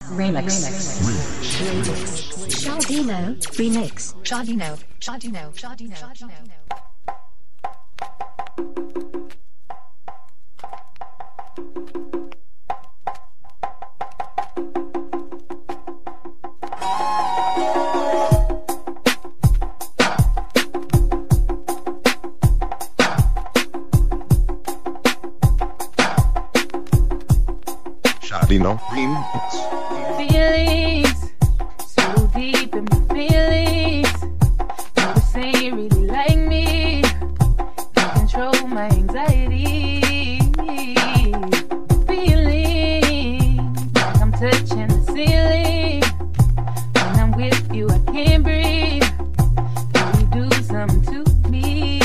Remix. Shardino Remix. Shardino. Shardino Remix. Feelings so deep in my feelings. You were saying really like me. Can't control my anxiety. Feeling like I'm touching the ceiling. When I'm with you, I can't breathe. Will you do something to me?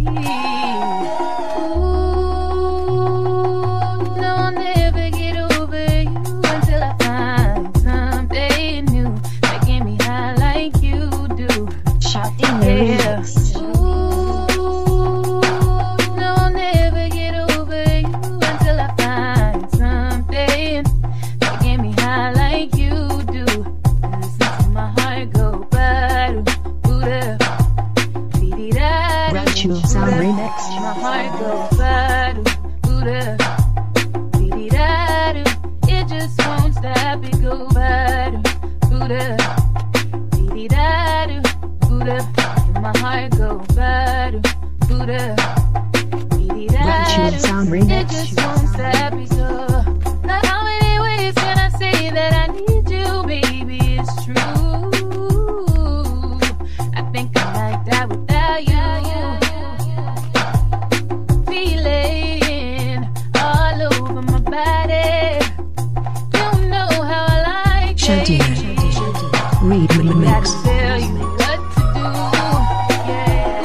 Sound Remix. My heart goes badu, booda, dee-dee-da-do. It just won't stop, it go badu, booda, dee-dee-da-do, booda. And my heart goes badu, booda, dee-dee-da-do. Sound Remix. It just won't stop, it go. Now how many ways can I say that I need you, baby? It's true. I think I like that without you. Read Remix. Tell you what to do, yeah.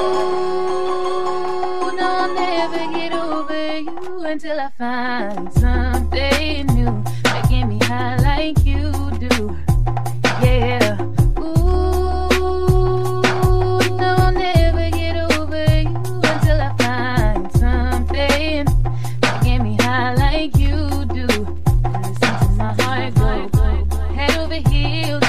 Ooh, no, I'll never get over you until I find something new that get me high like you do, yeah. Ooh, no, I'll never get over you until I find something that get me high like you do. Listen to my heart go head over heels.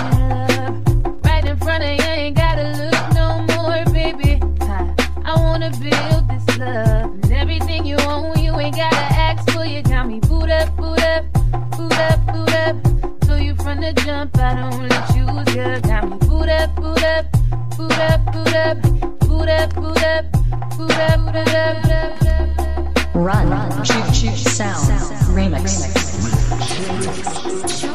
Build this love and everything you own. You ain't gotta ask for. You got me boot up, boot up, boot up, boot up. So you from the jump, I don't let you choose. You got me boot up, boot up, boot up, boot up, boot up, boot up, boot up, boot up. Run. Sound Remix.